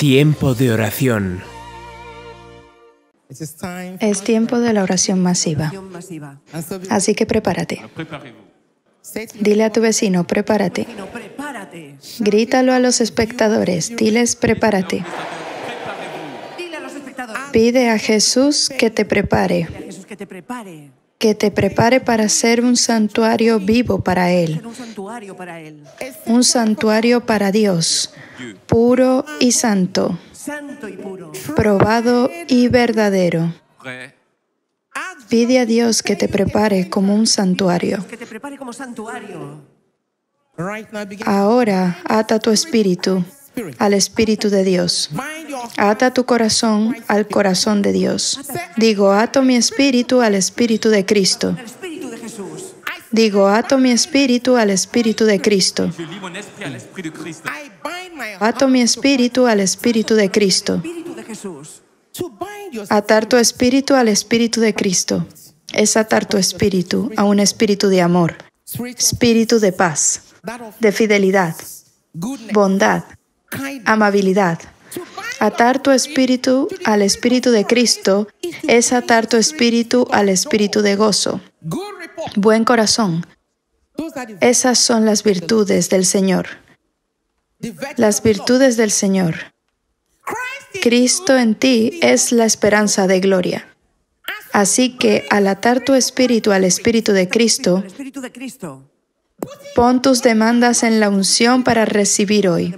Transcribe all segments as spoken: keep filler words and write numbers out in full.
Tiempo de oración. Es tiempo de la oración masiva. Así que prepárate. Dile a tu vecino, prepárate. Grítalo a los espectadores, diles, prepárate. Pide a Jesús que te prepare. Que te prepare para ser un santuario vivo para Él. Un santuario para Dios, puro y santo, probado y verdadero. Pide a Dios que te prepare como un santuario. Ahora ata tu espíritu al Espíritu de Dios. Ata tu corazón al corazón de Dios. Digo, ato mi espíritu al Espíritu de Cristo. Digo, ato mi espíritu al Espíritu de Cristo. Ato mi espíritu al Espíritu de Cristo. Atar tu espíritu al Espíritu de Cristo es atar tu espíritu a un espíritu de amor, espíritu de paz, de fidelidad, bondad, amabilidad. Atar tu espíritu al Espíritu de Cristo es atar tu espíritu al espíritu de gozo, buen corazón. Esas son las virtudes del Señor. Las virtudes del Señor. Cristo en ti es la esperanza de gloria. Así que al atar tu espíritu al Espíritu de Cristo, pon tus demandas en la unción para recibir hoy.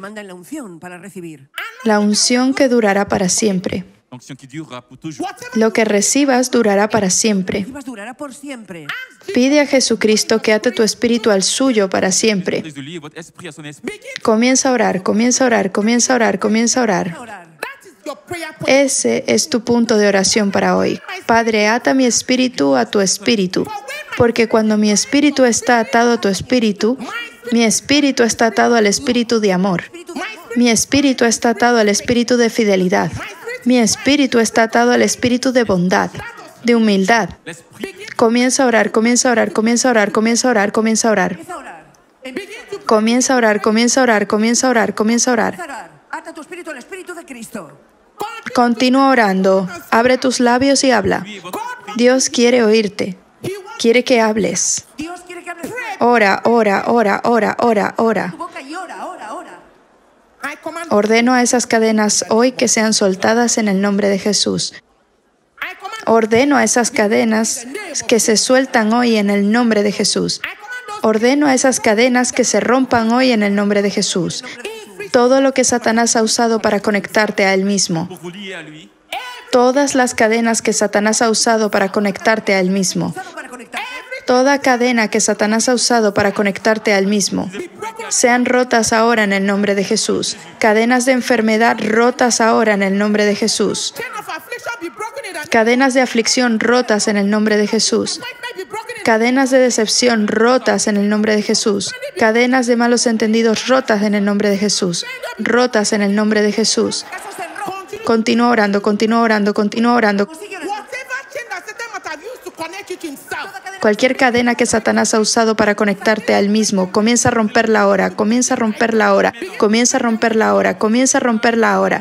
La unción que durará para siempre. Lo que recibas durará para siempre. Pide a Jesucristo que ate tu espíritu al suyo para siempre. Comienza a orar, comienza a orar, comienza a orar, comienza a orar. Ese es tu punto de oración para hoy. Padre, ata mi espíritu a tu espíritu, porque cuando mi espíritu está atado a tu espíritu, mi espíritu está atado al espíritu de amor. Mi espíritu está atado al espíritu de fidelidad. Mi espíritu está atado al espíritu de bondad, de humildad. Comienza a orar, comienza a orar, comienza a orar, comienza a orar, comienza a orar. Comienza a orar, comienza a orar, comienza a orar, comienza a orar. Ata tu espíritu al Espíritu de Cristo. Continúa orando. Abre tus labios y habla. Dios quiere oírte. Quiere que hables. Dios quiere que hables. Ora, ora, ora, ora, ora, ora. Tu boca y ora, ora, ora. Ordeno a esas cadenas hoy que sean soltadas en el nombre de Jesús. Ordeno a esas cadenas que se sueltan hoy en el nombre de Jesús. Ordeno a esas cadenas que se rompan hoy en el nombre de Jesús. Todo lo que Satanás ha usado para conectarte a Él mismo. Todas las cadenas que Satanás ha usado para conectarte a Él mismo. Toda cadena que Satanás ha usado para conectarte a Él mismo. Sean rotas ahora en el nombre de Jesús. Cadenas de enfermedad rotas ahora en el nombre de Jesús. Cadenas de aflicción rotas en el nombre de Jesús. Cadenas de decepción rotas en el nombre de Jesús. Cadenas de malos entendidos rotas en el nombre de Jesús. Rotas en el nombre de Jesús. Continúa orando, continúa orando, continúa orando. Cualquier cadena que Satanás ha usado para conectarte al mismo, comienza a romperla ahora, comienza a romperla ahora, comienza a romperla ahora, comienza a romperla ahora.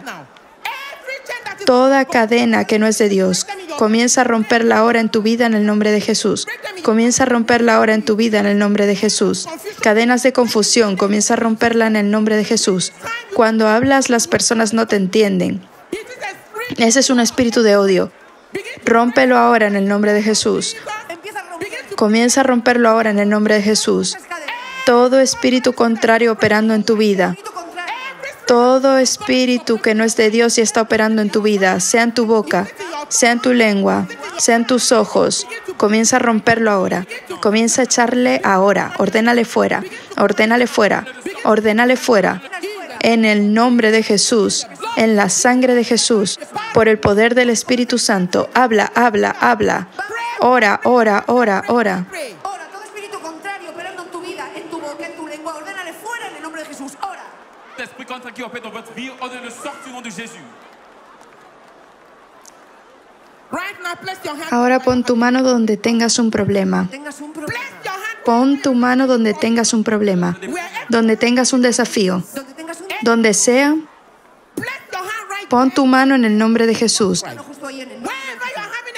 Toda cadena que no es de Dios, comienza a romperla ahora en tu vida en el nombre de Jesús. Comienza a romperla ahora en tu vida en el nombre de Jesús. Cadenas de confusión, comienza a romperla en el nombre de Jesús. Cuando hablas, las personas no te entienden. Ese es un espíritu de odio. Rómpelo ahora en el nombre de Jesús. Comienza a romperlo ahora en el nombre de Jesús. Todo espíritu contrario operando en tu vida. Todo espíritu que no es de Dios y está operando en tu vida, sea en tu boca, sea en tu lengua, sea en tus ojos, comienza a romperlo ahora. Comienza a echarle ahora. Ordénale fuera. Ordénale fuera. Ordénale fuera. En el nombre de Jesús, en la sangre de Jesús, por el poder del Espíritu Santo, habla, habla, habla. Ora, ora, ora, ora. Ora, todo espíritu contrario operando en tu vida, en tu boca, en tu lengua, ordénale fuera en el nombre de Jesús. Ora. L'esprit contraire qui opère dans votre vie, ordonnez-le sortir au nom de Jésus. Ahora pon tu mano donde tengas un problema. Tengas un problema. Pon tu mano donde tengas un problema, donde tengas un desafío, Donde tengas un donde sea. Pon tu mano en el nombre de Jesús. Mano justo ahí en el nombre de Là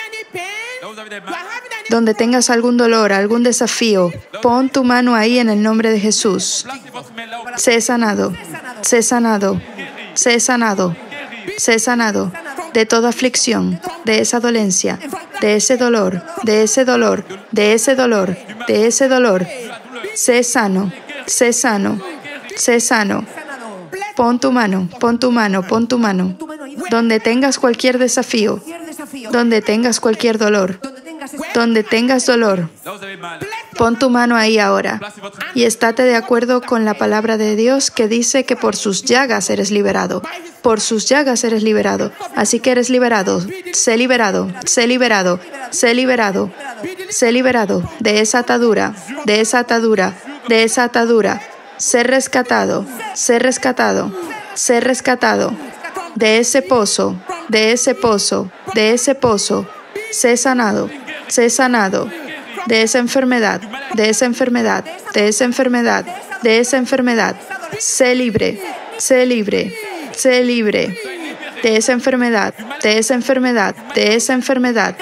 où vous avez des mains, Donde tengas algún dolor, algún desafío, pon tu mano ahí en el nombre de Jesús. placez votre main là où Sé sanado, sé sanado, sé sanado, sé sanado de toda aflicción, de esa dolencia, de ese dolor, de ese dolor, de ese dolor, de ese dolor. Sé sano, sé sano, sé sano. sanado. Pon tu mano, pon tu mano, pon tu mano. Tu mano ahí. Donde tengas cualquier desafío, Cualquier desafío. donde tengas cualquier dolor, Donde tengas ese- donde tengas dolor, là où vous avez mal. pon tu mano ahí ahora. Placez votre main. Y estate de acuerdo con la palabra de Dios que dice que por sus llagas eres liberado. Por sus llagas eres liberado. Así que eres liberado. Sé liberado. Sé liberado. Sé liberado. Sé liberado de esa atadura. De esa atadura. De esa atadura. Sé rescatado. Sé rescatado. Sé rescatado. De ese pozo. De ese pozo. De ese pozo. Sé sanado. Sé sanado. De esa enfermedad, de esa enfermedad, de esa enfermedad, de esa enfermedad. Sé libre, sé libre, sé libre. De esa enfermedad, de esa enfermedad, de esa enfermedad.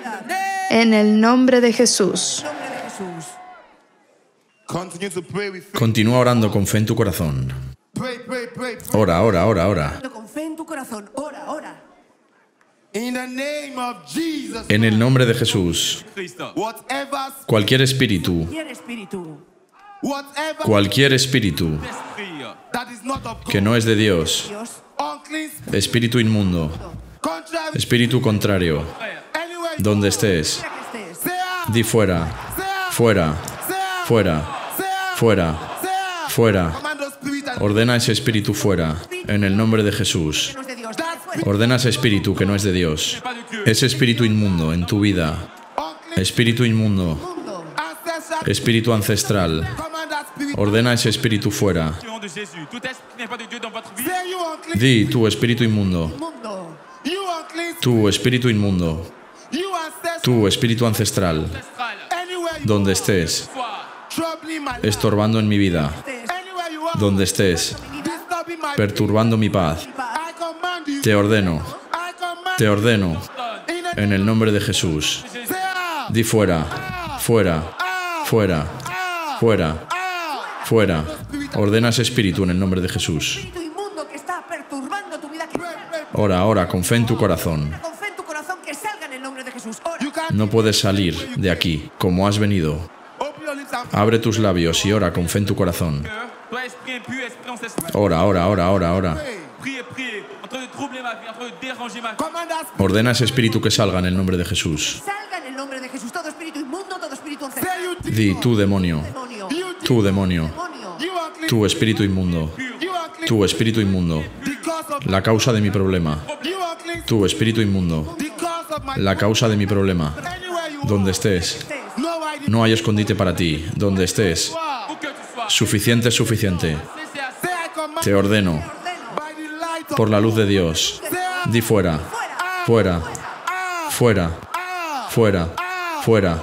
En el nombre de Jesús. nombre de Jesús. Continue to pray with faith. Continúa orando con fe en tu corazón. Pray, pray, pray, pray. Ora, ora, ora, ora. Con fe en tu corazón. Ora, ora. In the name of Jesus. En el nombre de Jesús, Christ. Whatever, cualquier espíritu, Y el espíritu. whatever cualquier espíritu Esprit. that is not of que no es de Dios, Dios. unclean, espíritu inmundo, contrary, espíritu contrario, anywhere you donde estés, Quiera que estés. say out, di fuera, say out, fuera, say out, fuera, say out, fuera, say out. fuera. Command those spirits and Ordena ese espíritu fuera, en el nombre de Jesús. No es de Dios. that Ordena ese espíritu que no es de Dios, ese espíritu inmundo en tu vida, unclean espíritu inmundo, Mundo. ancestral. espíritu ancestral. Command that spirit. Ordena ese espíritu fuera. Au nom de Jésus. Tout esprit qui n'est pas de Dieu dans votre vie, Say you unclean, Di, tu espíritu inmundo, Mundo. you unclean, tu espíritu inmundo, you ancestral. tu espíritu ancestral, astral, Anywhere you donde estés, soir, troubling my life. estorbando en mi vida, Anywhere you are donde estés, disturbing my perturbando mi paz. I command you. Te ordeno, I command te ordeno, in the en el nombre de Jesús. say out, Di fuera, fuera, fuera, fuera, fuera. Ordena ese espíritu en el nombre de Jesús. Espíritu inmundo que está perturbando tu vida. Que Ora, ora, con fe en tu corazón. con fe en tu corazón que salga en el nombre de Jesús. Ora. you can't No puedes salir de aquí como has venido. open your lips and Abre tus labios y ora con fe en tu corazón. cœur. Toi, esprit impur, esprit ancestral. Ora, ora, ora, ora, ora. Priez, priez. En train de troubler ma vie, en train de déranger ma vie. command that spirit. Ordena ese espíritu que salga en el nombre de Jesús. Salga en el nombre de Jesús. Todo espíritu inmundo, todo espíritu ancestral. Say you Di, tú demonio, Demonio. you tú demonio, Demonio. you unclean, tú espíritu inmundo, you unclean, tú espíritu inmundo, the cause of la causa de mi problema. you unclean, Tú espíritu inmundo, the cause of my la causa de mi problema. anywhere you Donde estés, no I no hay escondite para ti. Donde estés, Où que tu sois, suficiente es suficiente. cessez à say I command Te ordeno, Ordeno. by the light of por la luz de Dios. Di fuera, fuera, fuera, fuera, fuera,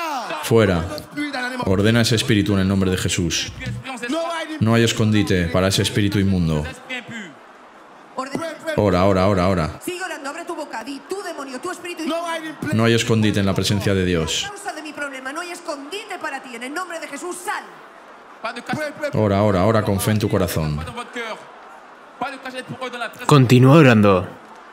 fuera. spirit and animal. Ordena ese espíritu en el nombre de Jesús. esprit ancestral, No I No hay escondite para ese espíritu inmundo. esprit impur. Ordeno. Ora, ora, ora, ora. Sigue orando. Abre tu boca. Di, tú demonio, tu espíritu no inmundo. I didn't play. No hay escondite en la presencia de Dios. Causa de mi problema. No hay escondite para ti. En el nombre de Jesús, sal. Pas de cachette Ora, ora, ora con fe en tu corazón. dans votre cœur. Pas de cachette pour eux dans la présence. Continúa orando.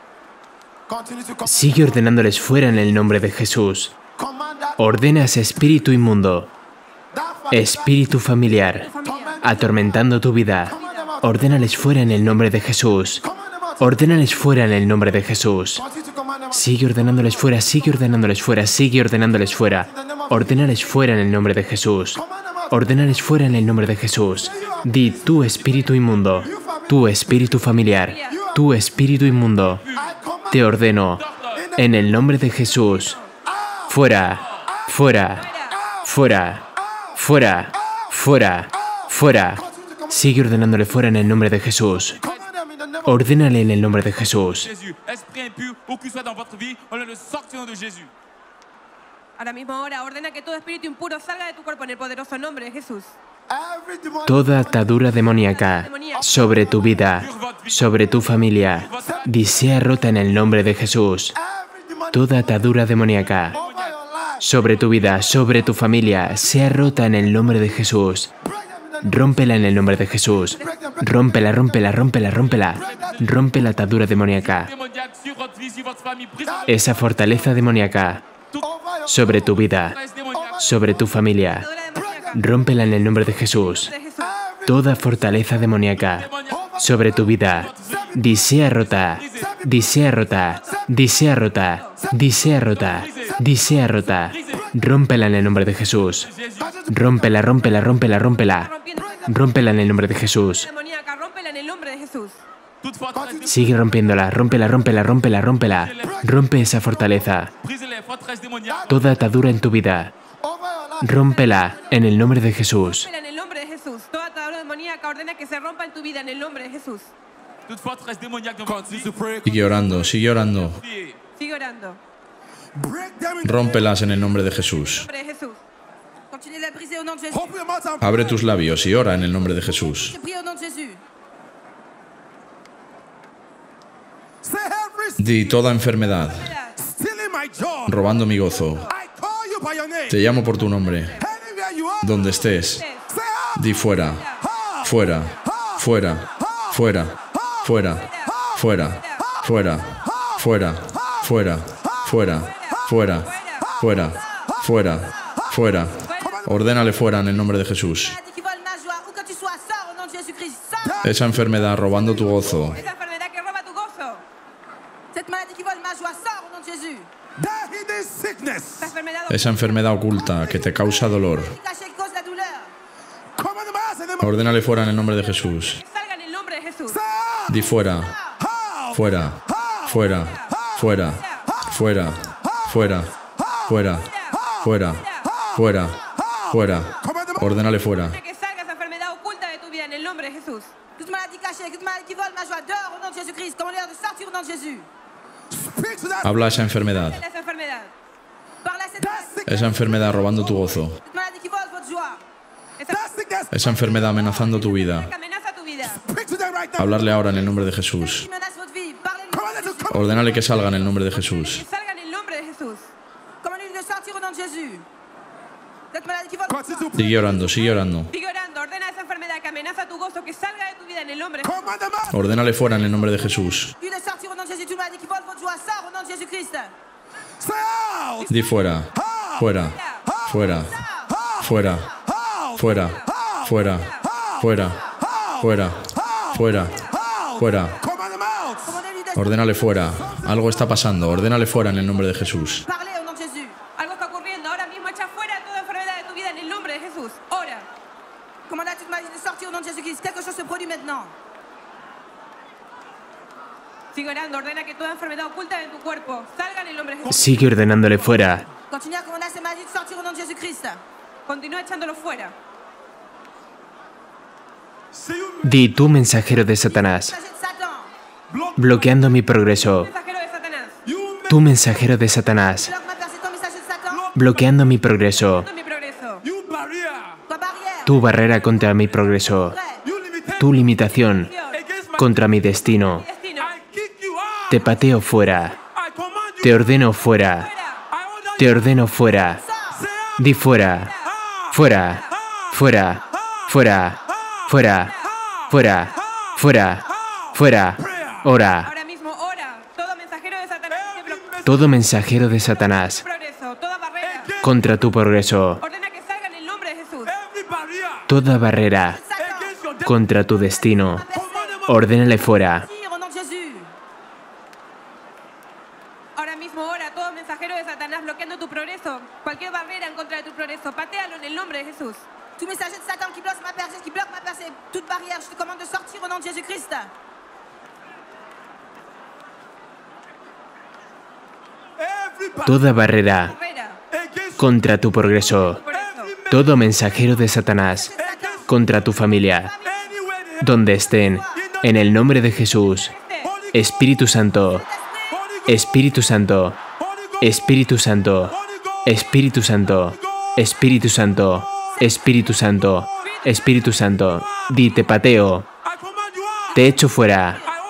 Continue to com- Sigue ordenándoles fuera en el nombre de Jesús. command that Ordena a ese espíritu inmundo, that fire, espíritu familiar, atormentando tu vida. Ordénales fuera en el nombre de Jesús. command them out. Ordénales fuera en el nombre de Jesús. Continue to command them out. Sigue ordenándoles fuera, sigue ordenándoles fuera, sigue ordenándoles fuera. Ordénales fuera en el nombre de Jesús. Ordénales fuera en el nombre de Jesús. Di, tú espíritu inmundo, tú espíritu familiar, tú espíritu inmundo, I command te ordeno en el nombre de Jesús. Fuera, fuera, fuera, fuera, fuera, fuera. Sigue ordenándole fuera en el nombre de Jesús. command them in the name of Ordénale en el nombre de Jesús. Jésus, esprit impur, où qu'il soit dans votre vie, on le sortir au nom de Jésus. Ahora mismo ahora ordena que todo espíritu impuro salga de tu cuerpo en el poderoso nombre de Jesús. every demon Toda atadura demoníaca sobre tu vida, Sur votre sobre tu familia, di sea rota en el nombre de Jesús. Every demonic Toda atadura demoníaca over your life. sobre tu vida, sobre tu familia, sea rota en el nombre de Jesús. Break them in the name. Rómpela en el nombre de Jesús. Rómpela, rómpela, rómpela, rómpela. Rompe la atadura demoníaca. Démoniaque sur votre vie, sur votre famille. Brise Esa fortaleza demoníaca Over your sobre tu vida, les démoniaques. sobre tu familia. Atadura demoníaca. Rómpela en el nombre de Jesús. De Jesús. Toda fortaleza demoníaca sobre tu vida, di sea rota, di sea rota, di sea rota, di sea rota, di sea rota. Rómpela en el nombre de Jesús. Rómpela, rómpela, rómpela, rómpela. Rompiendo esa Rómpela en el nombre de Jesús. demoníaca. Rómpela en el nombre de Jesús. Toute forteresse Sigue rompiéndola, rómpela, rómpela, rómpela, rómpela. Rompe esa fortaleza. brise les forteresses démoniaques. Toda atadura en tu vida, over your life. rómpela en el nombre de Jesús. Rómpela en el nombre de Jesús. Toda atadura demoníaca ordena que se rompa en tu vida en el nombre de Jesús. Toute forteresse démoniaque dans votre vie. Sigue orando, sigue orando. Priez. Sigue orando. Break them in. Rómpelas en el nombre de Jesús. En el nombre de Jesús. Continue de la briser au nom de Jésus. Open your mouth and Abre tus labios y ora en el nombre de Jesús. Je prie au nom de Jésus. say every Di toda enfermedad, stealing my joy. robando mi gozo. I call you by your name. Te llamo por tu nombre. Anywhere you are. Donde estés, Say out. di fuera, fuera, fuera, fuera, fuera, fuera, fuera, fuera, fuera, fuera, fuera, fuera, fuera, fuera. Ordénale fuera en el nombre de Jesús. Maladie qui vole ma joie, où que tu sois, sors au nom de Jésus-Christ. Sors. Esa enfermedad robando tu gozo, Esa enfermedad que roba tu gozo. Cette maladie qui vole ma joie, sors au nom de Jésus. That hidden sickness. Esa enfermedad esa enfermedad oculta que te causa dolor, Qui cache, qui cause la douleur. Come on the mass in the name of ordénale fuera en el nombre de Jesús. que salga en el nombre de Jesús. Di fuera, fuera, fuera, fuera, fuera, fuera, fuera, fuera, fuera, fuera. Ordénale fuera. Que salga esa enfermedad oculta de tu vida en el nombre de Jesús. Toute maladie cachée, toute maladie qui vole ma joie, dehors au nom de Jésus-Christ. Commandez-leur de sortir au nom de Jésus. speak to that. Habla a esa enfermedad, Esa enfermedad. Parle à cette That maladie, sickness. esa enfermedad robando tu gozo, toute maladie qui vole votre joie. Esa That sickness. esa enfermedad amenazando tu vida. que amenaza tu vida. Speak to them right now. Hablarle ahora en el nombre de Jesús. Qui menace votre vie. Parlez-lui. Come on, let us come. Ordénale que salga en el nombre de Jesús. Que salga en el nombre de Jesús. Commandez-lui de sortir au nom de Jésus. Cette maladie qui vole. Continue to pray. Sigue orando, sigue orando. Sigue orando. Ordena esa enfermedad que amenaza tu gozo que salga de tu vida en el nombre de Jesús. Come on the mass. Ordénale fuera en el nombre de Jesús. Lui de sortir au nom de Jésus. Toute maladie qui vole votre joie, sors au nom de Jésus-Christ. Say out. Di fuera, fuera, fuera, fuera, fuera, fuera, fuera, fuera, fuera, fuera. Come on the mouth. Commandez-lui de Ordénale fuera. Algo está pasando. Ordénale fuera en el nombre de Jesús. parler au nom de Jésus. Algo está ocurriendo. Ahora mismo echa fuera toda enfermedad de tu vida en el nombre de Jesús. Ora. Commandez à toute maladie de sortir au nom de Jésus-Christ. Quelque chose se produit maintenant. Sigue orando. Ordena que toda enfermedad oculta de tu cuerpo salga en el nombre de Jesús. Sigue ordenándole fuera. Continuez à commander à ces maladies de sortir au nom de Jésus-Christ. Continúa echándolo fuera. See you. Di tú, mensajero de Satanás, Messager de Satan. bloqueando mi progreso. Mensajero de Satanás. You Tú, mensajero de Satanás, Alors ma percée ton messager de Satan. bloqueando mi progreso. Todo mi progreso. you barrier. Toi barrière. Tu barrera contra mi progreso. Prêt. You limitation. Tu limitación Against my. contra mi destino. Destino. I kick you out. Te pateo fuera. I command you. Te ordeno fuera. Fuera. I order Te you. ordeno fuera. Say out. Di fuera. Fuera. Fuera. Fuera. Fuera. Fuera. Fuera. Fuera. Ora. Ahora mismo ora. Todo mensajero de Satanás que bloquea Todo mensajero de Satanás tu progreso. Toda barrera. contra tu progreso. Ordena que salga en el nombre de Jesús. Every barrier. Toda barrera Against your death. contra tu destino. Command them. Ordénale fuera. Tire au nom de Jésus. Ahora mismo ora. Todo mensajero de Satanás bloqueando tu progreso. Cualquier barrera en contra de tu progreso. Patéalo en el nombre de Jesús. Tout messager de Satan qui bloque ma percée, qui bloque ma percée, toute barrière, je te commande de sortir au nom de Jésus-Christ. Every barrier. Toda barrera Barrera. Against. contra tu progreso. Progreso. Todo mensajero de Satanás contra tu familia. Anywhere they Donde estén. En el nombre de Jesús. Holy Espíritu Santo. Holy Ghost. Espíritu Santo. Holy Ghost. Espíritu Santo. Holy Ghost. Espíritu Santo. Espíritu Santo. Espíritu Santo. Espíritu Santo. Di te pateo. I command you out. Te echo fuera. I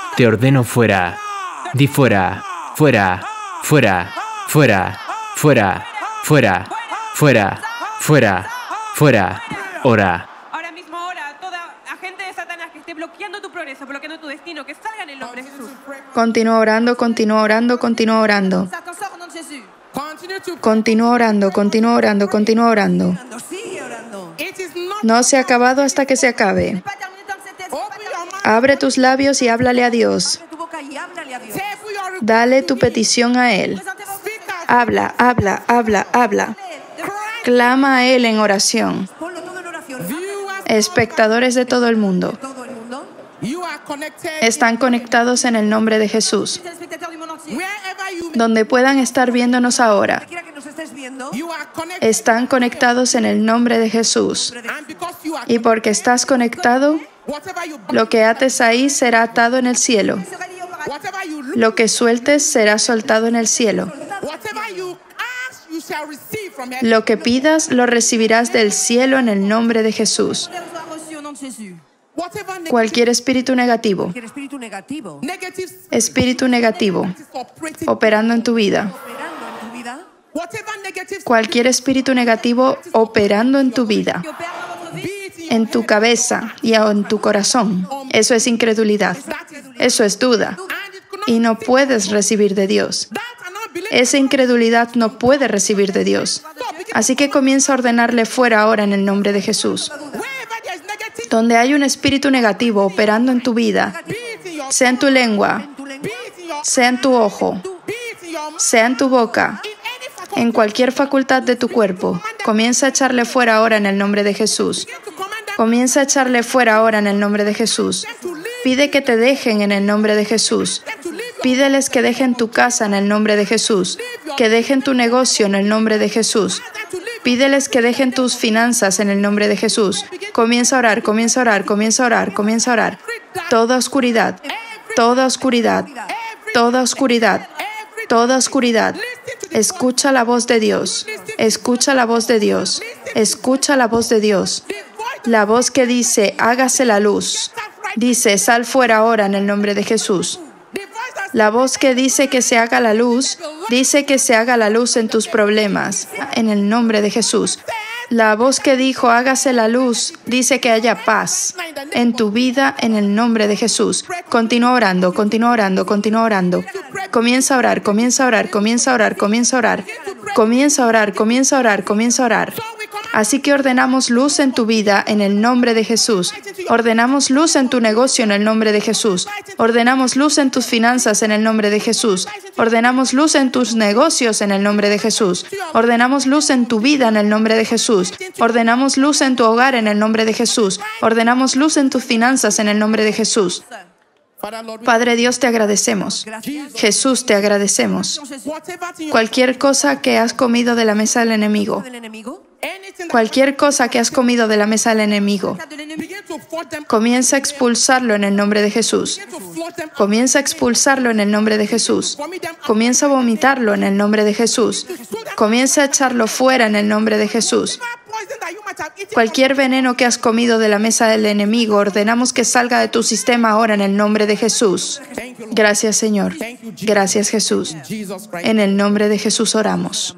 Te ordeno fuera. Di fuera, fuera, fuera, fuera, fuera, fuera, fuera, fuera, fuera. Ora. Ahora mismo, ahora, toda agente de Satanás que esté bloqueando tu progreso, bloqueando tu destino, que salga en el nombre de Jesús. Continúa orando, continúa orando, continúa orando. Satan, sors au nom de Jésus. Continue to Continúa orando, continúa orando, continúa orando. orando, sigue orando. It is not No se ha acabado hasta que se acabe. Pas terminé tant que c'était. open your mouth. Abre tus labios y háblale a Dios. Abre tu boca y háblale a Dios. Say for your request. Dale tu petición a Él. Présentez vos. Speak out. Habla, habla, habla, habla. Cry. Clama a Él en oración. Ponlo todo en oración. Viewers, Espectadores de todo el mundo, Todo el mundo. you are connected. están conectados en el nombre de Jesús. Téléspectateurs du monde entier. Wherever you Donde puedan estar viéndonos ahora, Quiera que nos estés viendo. you are connected. están conectados en el nombre de Jesús. And because you are Y porque estás conectado, whatever you bind, lo que ates ahí será atado en el cielo. Sera lié au paradis. whatever you look, Lo que sueltes será soltado en el cielo. whatever you ask, you shall receive from heaven. Lo que pidas lo recibirás del cielo en el nombre de Jesús. Soit reçu au nom de Jésus. Whatever negative, Cualquier espíritu negativo, Cualquier espíritu negativo negative espíritu negativo, is operating, operando en tu vida. operando en tu vida. whatever negative Cualquier espíritu negativo operando en tu vida, Qui opère dans votre vie. be it in your en tu cabeza y en tu corazón. Eso es incredulidad. Eso es duda. and it could not Y no puedes recibir de Dios. that and not believe. Esa incredulidad no puede recibir de Dios. Así que comienza a ordenarle fuera ahora en el nombre de Jesús. Wherever there is negative, Donde hay un espíritu negativo operando en tu vida, be it in your sea en tu lengua, Tu lengua. be it in your sea en tu ojo, be it in your mouth, sea en tu boca, in any faculty, en cualquier facultad de tu cuerpo, comienza a echarle fuera ahora en el nombre de Jesús. begin to command them Comienza a echarle fuera ahora en el nombre de Jesús. to leave, Pide que te dejen en el nombre de Jesús. them to leave your Pídeles que dejen tu casa en el nombre de Jesús. Que dejen tu negocio en el nombre de Jesús. them to leave. Pídeles que dejen tus finanzas en el nombre de Jesús. Comienza a orar, comienza a orar, comienza a orar, comienza a orar. Toda oscuridad, toda oscuridad, toda oscuridad, toda oscuridad. Escucha la voz de Dios. Escucha la voz de Dios. Escucha la voz de Dios. The voice La voz que dice, hágase la luz. Dice, sal fuera ahora en el nombre de Jesús. the voice that La voz que dice que se haga la luz, dice que se haga la luz en tus problemas, en el nombre de Jesús. La voz que dijo, hágase la luz, dice que haya paz en tu vida, en el nombre de Jesús. Continúa orando, continúa orando, continúa orando. Comienza a orar, comienza a orar, comienza a orar, comienza a orar. Comienza a orar, comienza a orar, comienza a orar. Así que ordenamos luz en tu vida en el nombre de Jesús. Ordenamos luz en tu negocio en el nombre de Jesús. Ordenamos luz en tus finanzas en el nombre de Jesús. Ordenamos luz en tus negocios en el nombre de Jesús. Ordenamos luz en tu vida en el nombre de Jesús. Ordenamos luz en tu hogar en el nombre de Jesús. Ordenamos luz en tus finanzas en el nombre de Jesús. Father Lord, we- Padre Dios, te agradecemos. Gracias. Jesús, te agradecemos. whatever in your Cualquier cosa que has comido de la mesa del enemigo. Del enemigo. anything that Cualquier cosa que has comido de la mesa del enemigo. De l'ennemi. begin to flood them, Comienza a expulsarlo en el nombre de Jesús. begin to flood them, Comienza a expulsarlo en el nombre de Jesús. vomit them, Comienza a vomitarlo en el nombre de Jesús. Comienza a echarlo fuera en el nombre de Jesús. poison that you might have eaten Cualquier veneno que has comido de la mesa del enemigo, ordenamos que salga de tu sistema ahora en el nombre de Jesús. Thank you, Lord. Gracias, Señor. Gracias, Jesús. Jesus Christ. En el nombre de Jesús oramos.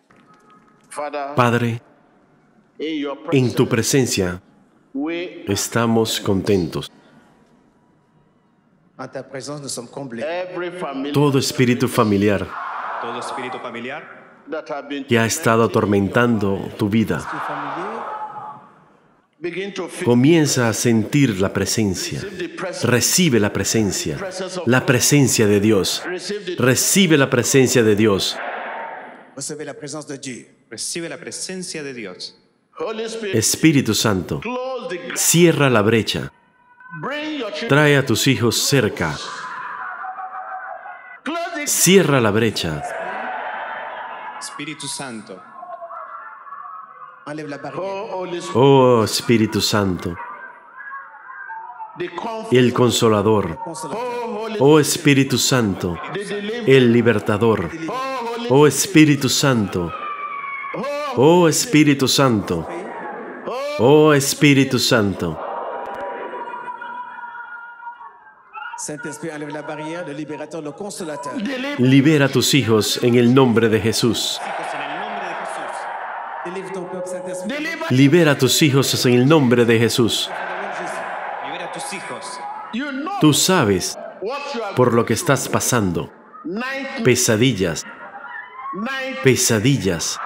Padre, en tu presencia estamos contentos. En ta présence, nous sommes comblés. Todo espíritu familiar Todo espíritu familiar que ha estado atormentando tu vida Comienza comienza a sentir la presencia. Recibe la presencia. La presencia de Dios. Recibe la presencia de Dios. Recevez la présence de Dieu. recibe la presencia de Dios. Espíritu Santo, cierra la brecha. Trae a tus hijos cerca. Cierra la brecha. Espíritu Santo, Enlève la barrière. Oh Espíritu Santo, el Consolador. Oh Espíritu Santo, el Libertador. Oh Espíritu Santo. Oh Espíritu Santo. Oh Espíritu Santo. Saint-Esprit, enlève la barrière, le libérateur, le consolateur. Libera a tus hijos en el nombre de Jesús. Délivre ton peuple, Saint-Esprit. Libera a tus hijos en el nombre de Jesús. Libera a tus hijos. Tú sabes por lo que estás pasando. Pesadillas. Pesadillas.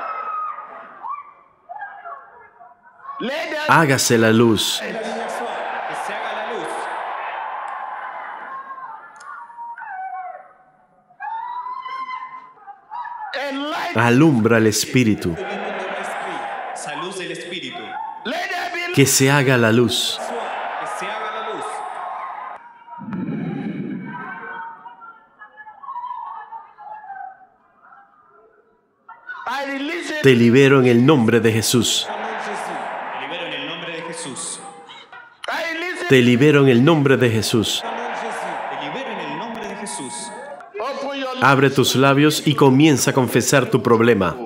Hágase la luz. Que se haga la luz. Alumbra el Espíritu. Esa luz del Espíritu. Que se haga la luz. Que se haga la luz. Te libero en el nombre de Jesús. Te libero en el nombre de Jesús. Te libero en el nombre de Jesús. Te libero en el nombre de Jesús. Abre tus labios y comienza a confesar tu problema.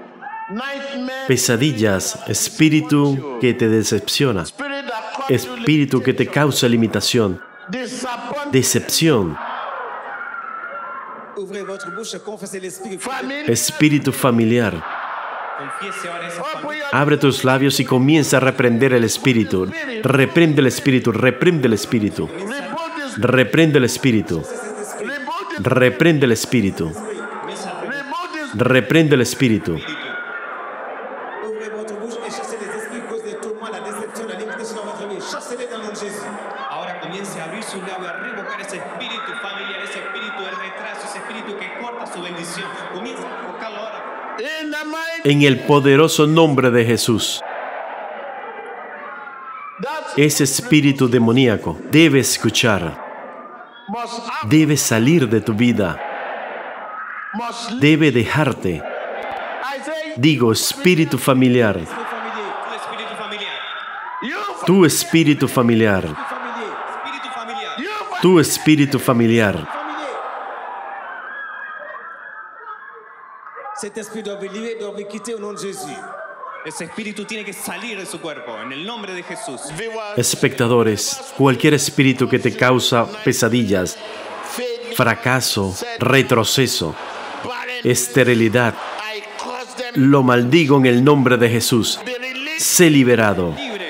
Pesadillas, espíritu que te decepciona, espíritu que te causa limitación, decepción, Ouvrez votre bouche, confessez l'Esprit. espíritu familiar. Confiese ahora esa familia. Abre tus labios y comienza a reprender el espíritu. Reprende el espíritu, reprende el espíritu. Reprende el espíritu. Reprende el espíritu. Reprende el espíritu. Ouvrez votre bouche et chassez les esprits qui causent des tourments, la déception, la limitation dans votre vie. Chassez-les dans le nom de Jésus. Ahora comience a abrir su labio, a revocar ese espíritu familiar, ese espíritu del retraso, ese espíritu que corta su bendición. Comience a revocarlo ahora. En el poderoso nombre de Jesús. Ese espíritu demoníaco debe escuchar. Debe salir de tu vida. Debe dejarte. Digo, espíritu familiar. Tu espíritu familiar. Tu espíritu familiar. Espíritu familiar. Tu espíritu familiar. Cet esprit doit vous libérer, doit vous quitter au nom de Jésus. Ese espíritu tiene que salir de su cuerpo en el nombre de Jesús. Espectadores, cualquier espíritu que te causa pesadillas, fracaso, retroceso, esterilidad, lo maldigo en el nombre de Jesús. Sé liberado. Libre.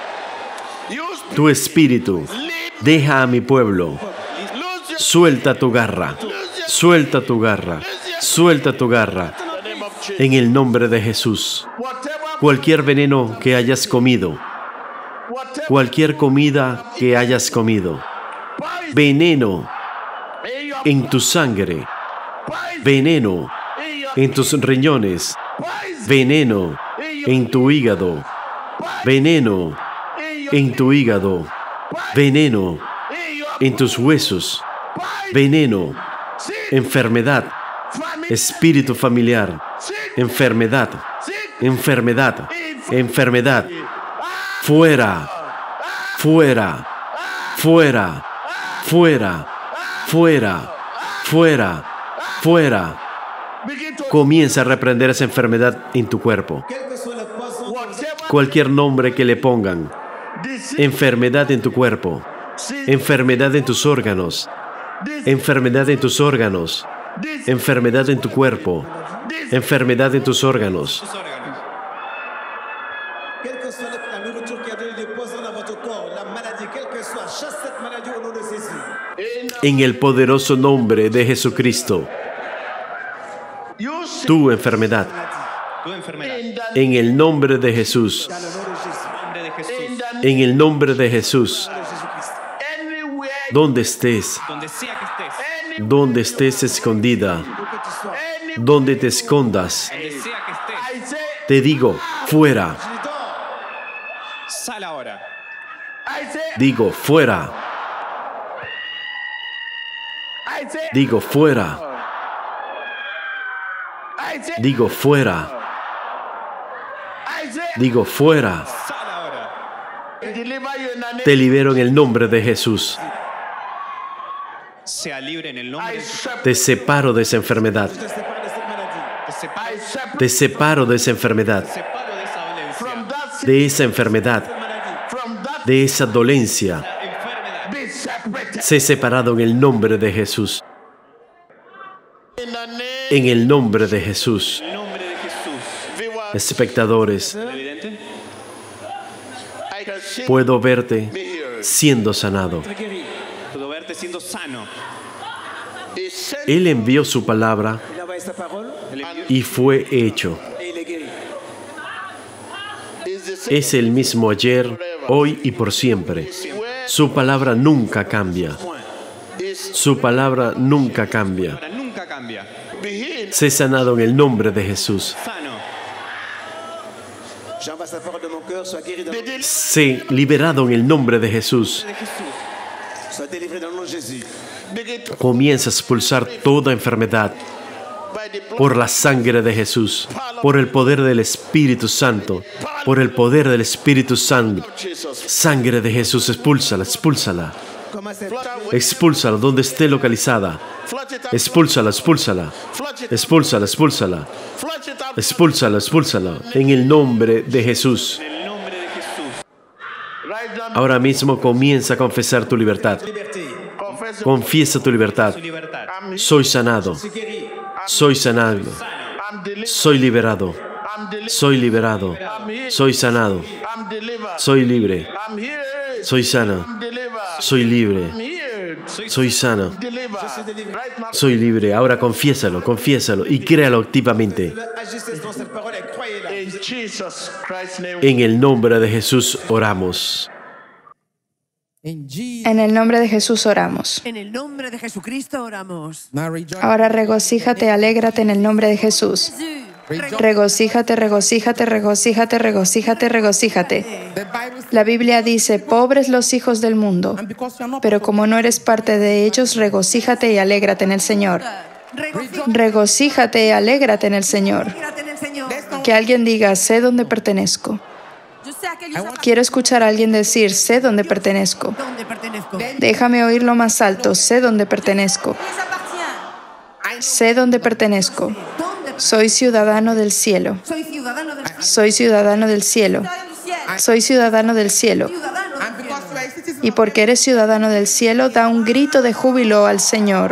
Tu espíritu, deja a mi pueblo. Suelta tu garra. Suelta tu garra. Suelta tu garra. En el nombre de Jesús. Cualquier veneno que hayas comido. Cualquier comida que hayas comido. Veneno en tu sangre. Veneno en tus riñones. Veneno en tu hígado. Veneno en tu hígado. Veneno en tus huesos. Veneno. Enfermedad. Espíritu familiar. Enfermedad. Enfermedad. Enfermedad. Fuera. Fuera. Fuera. Fuera. Fuera. Fuera. Fuera. Comienza a reprender esa enfermedad en tu cuerpo. Quel que soit le poison, Cualquier nombre que le pongan. Enfermedad en tu cuerpo. Enfermedad en tus órganos. Enfermedad en tus órganos. Enfermedad en tu cuerpo. Enfermedad en tus órganos. Sus órganos. quelle que soit la nourriture qui a donné des poisons dans votre corps, la maladie, quelle que soit, chasse cette maladie au nom de Jésus. En el poderoso nombre de Jesucristo. Tu enfermedad. Tu enfermedad. En el nombre de Jesús. Dans le nom de Jésus. En el nombre de Jesús. En el nombre de Jesús. De Jésus-Christ. Donde estés. Donde sea que estés. Donde estés escondida. Où que tu sois. Donde te escondas. Donde sea que estés. Te digo, fuera. Sal ahora. Digo, fuera. Digo, fuera. Digo, fuera. Digo, fuera. Sal ahora. Te libero en el nombre de Jesús. Sea libre en el nombre de Jesús. Te separo de esa enfermedad. Je te sépare de cette maladie. Te separo, Te separo de esa enfermedad. separo de esa dolencia. De esa enfermedad. De esa dolencia. Enfermedad. Sé separado en el nombre de Jesús. En el nombre de Jesús. Espectadores, puedo verte siendo sanado. Puedo verte siendo sano. Él envió su palabra y fue hecho. Es el mismo ayer, hoy y por siempre. Su palabra nunca cambia. Su palabra nunca cambia. Nunca cambia. Sé sanado en el nombre de Jesús. Sano. Sé liberado en el nombre de Jesús. Comienza a expulsar toda enfermedad por la sangre de Jesús, por el poder del Espíritu Santo, por el poder del Espíritu Santo. Sangre de Jesús, expúlsala, expúlsala. Expúlsala donde esté localizada. Expúlsala, expúlsala. Expúlsala, expúlsala. Expúlsala, expúlsala. En el nombre de Jesús. Ahora mismo comienza a confesar tu libertad. Confiesa tu libertad. Soy sanado. Soy sanado. Soy liberado. Soy liberado. Soy sanado. Soy libre. Soy sana. Soy libre. Soy sana. Soy libre. Ahora confiésalo, confiésalo y créalo activamente. En el nombre de Jesús oramos. En el nombre de Jesús oramos. En el nombre de Jesucristo oramos. Ahora regocíjate, alégrate en el nombre de Jesús. Regocíjate, regocíjate, regocíjate, regocíjate, regocíjate. La Biblia dice, pobres los hijos del mundo, pero como no eres parte de ellos, regocíjate y alégrate en el Señor. Regocíjate y alégrate en el Señor. Que alguien diga, sé dónde pertenezco. Quiero escuchar a alguien decir, sé dónde pertenezco. Déjame oírlo más alto, sé dónde pertenezco. Sé dónde pertenezco. Soy ciudadano del cielo. Soy ciudadano del cielo. Soy ciudadano del cielo. Y porque eres ciudadano del cielo, da un grito de júbilo al Señor.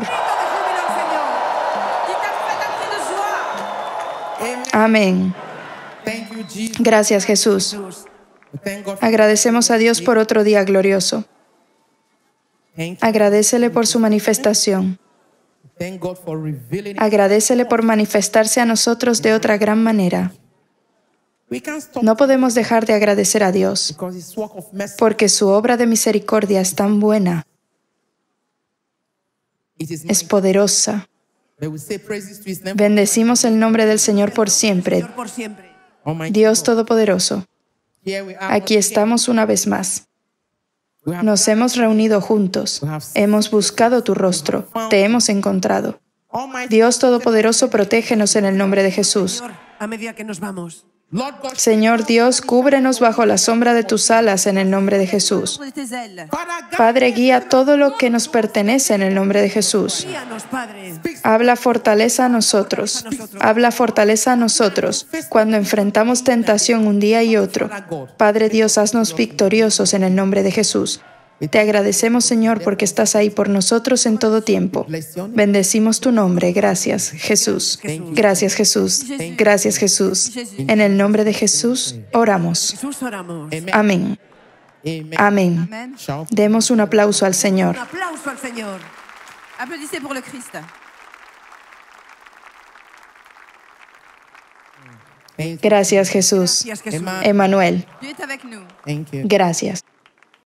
Amén. Gracias, Jesús. Agradecemos a Dios por otro día glorioso. Agradécele por su manifestación. Agradécele por manifestarse a nosotros de otra gran manera. No podemos dejar de agradecer a Dios, porque su obra de misericordia es tan buena, es poderosa. Bendecimos el nombre del Señor por siempre. Dios Todopoderoso, aquí estamos una vez más. Nos hemos reunido juntos, hemos buscado tu rostro, te hemos encontrado. Dios Todopoderoso, protégenos en el nombre de Jesús. A medida que nos vamos. Señor Dios, cúbrenos bajo la sombra de tus alas en el nombre de Jesús. Padre, guía todo lo que nos pertenece en el nombre de Jesús. Habla fortaleza a nosotros. Habla fortaleza a nosotros cuando enfrentamos tentación un día y otro. Padre Dios, haznos victoriosos en el nombre de Jesús. Te agradecemos, Señor, porque estás ahí por nosotros en todo tiempo. Bendecimos tu nombre. Gracias, Jesús. Gracias, Jesús. Gracias, Jesús. En el nombre de Jesús oramos. Amén. Amén. Demos un aplauso al Señor. Un aplauso al Señor. Applaudissez pour le Christ. Gracias, Jesús. Emmanuel. Dieu est avec nous. Gracias.